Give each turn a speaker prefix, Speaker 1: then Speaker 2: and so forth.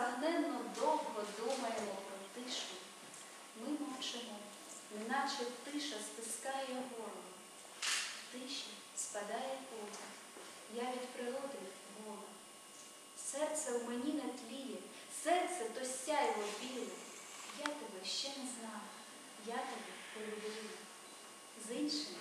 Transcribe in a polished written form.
Speaker 1: незбагненно довго думаємо про тишу. Ми мовчимо, неначе тиша стискає горло. В тиші спадає потяг, я від природи гола. Серце в мені не тліє, серце то сяйво біле. Я тебе ще не знала, я тебе полюбила. З іншим